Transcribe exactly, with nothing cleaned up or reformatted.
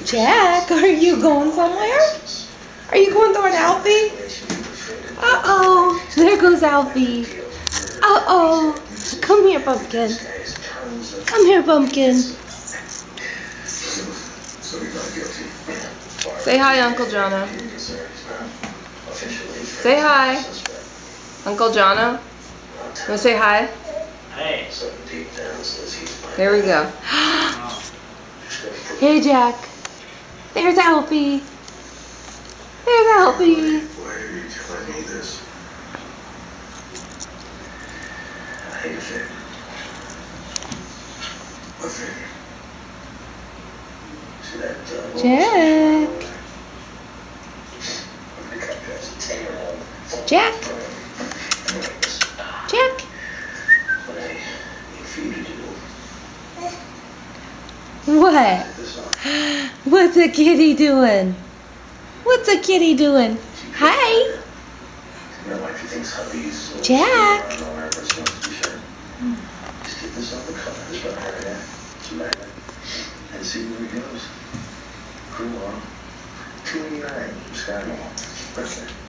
Jack, are you going somewhere? Are you going toward Alfie? Uh-oh. There goes Alfie. Uh-oh. Come here, Pumpkin. Come here, Pumpkin. Say hi, Uncle Jono. Say hi. Uncle Jono. Want to say hi? Hey. There we go. Hey, Jack. There's Alfie. There's Alfie. Why are you telling me this? I hate a favor. What favor? See that, uh, Jack. Jack. Jack. What I need for you to do. What? What's a kitty doing? What's a kitty doing? Hi. Jack. Just get this on the cover. This one right there. It's a magnet. And see where it goes. Cool on. two eighty-nine. Skyline. Perfect.